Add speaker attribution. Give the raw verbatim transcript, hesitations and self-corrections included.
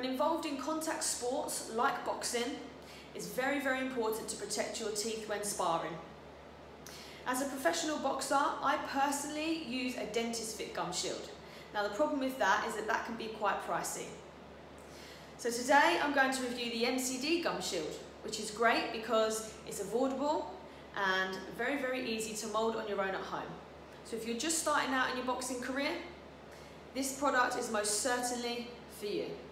Speaker 1: When involved in contact sports like boxing, it's very, very important to protect your teeth when sparring. As a professional boxer, I personally use a dentist fit gum shield. Now the problem with that is that that can be quite pricey. So today I'm going to review the M C D gum shield, which is great because it's avoidable and very, very easy to mould on your own at home. So if you're just starting out in your boxing career, this product is most certainly for you.